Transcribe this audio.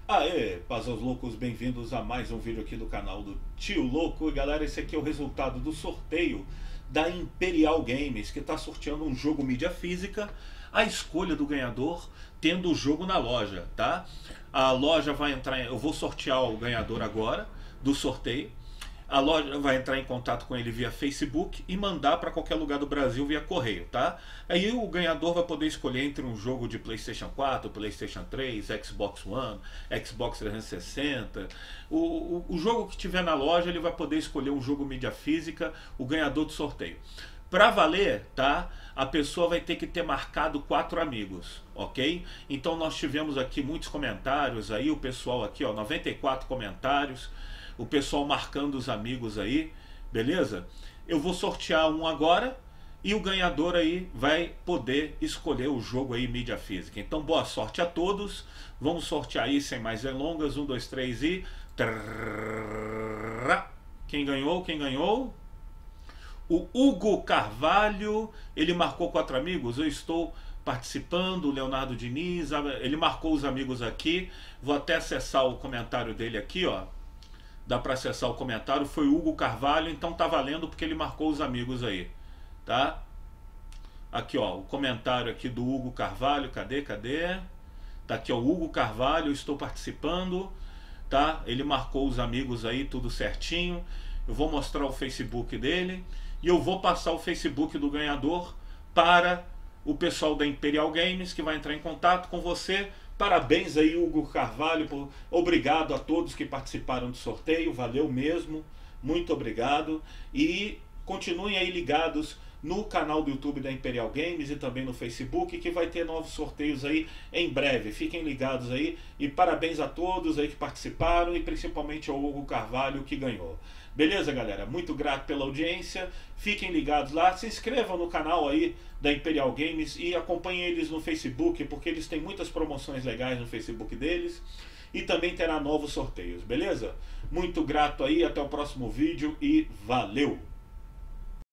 Aê, paz aos loucos, bem-vindos a mais um vídeo aqui do canal do Tio Louco. E galera, esse aqui é o resultado do sorteio da Imperial Games, que está sorteando um jogo mídia física. A escolha do ganhador tendo o jogo na loja, tá? A loja vai entrar, eu vou sortear o ganhador agora do sorteio. A loja vai entrar em contato com ele via Facebook e mandar para qualquer lugar do Brasil via correio, tá? Aí o ganhador vai poder escolher entre um jogo de PlayStation 4, PlayStation 3, Xbox One, Xbox 360. O jogo que tiver na loja, ele vai poder escolher um jogo mídia física, o ganhador do sorteio. Para valer, tá? A pessoa vai ter que ter marcado 4 amigos, ok? Então nós tivemos aqui muitos comentários aí, o pessoal aqui, ó, 94 comentários. O pessoal marcando os amigos aí, beleza? Eu vou sortear um agora e o ganhador aí vai poder escolher o jogo aí mídia física. Então boa sorte a todos. Vamos sortear aí sem mais delongas. 1, 2, 3 e... Quem ganhou? Quem ganhou? O Hugo Carvalho. Ele marcou 4 amigos. Eu estou participando. O Leonardo Diniz. Ele marcou os amigos aqui. Vou até acessar o comentário dele aqui, ó. Dá para acessar o comentário, foi o Hugo Carvalho, então tá valendo porque ele marcou os amigos aí, tá? Aqui, ó, o comentário aqui do Hugo Carvalho, cadê? Tá aqui, ó, o Hugo Carvalho, estou participando, tá? Ele marcou os amigos aí, tudo certinho. Eu vou mostrar o Facebook dele e eu vou passar o Facebook do ganhador para o pessoal da Imperial Games, que vai entrar em contato com você. Parabéns aí, Hugo Carvalho, obrigado a todos que participaram do sorteio, valeu mesmo, muito obrigado. E continuem aí ligados no canal do YouTube da Imperial Games e também no Facebook, que vai ter novos sorteios aí em breve. Fiquem ligados aí e parabéns a todos aí que participaram e principalmente ao Hugo Carvalho que ganhou. Beleza, galera? Muito grato pela audiência. Fiquem ligados lá, se inscrevam no canal aí da Imperial Games e acompanhem eles no Facebook, porque eles têm muitas promoções legais no Facebook deles e também terá novos sorteios, beleza? Muito grato aí, até o próximo vídeo e valeu!